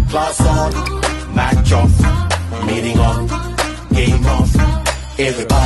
Class on, match off, meeting on, game off. Everybody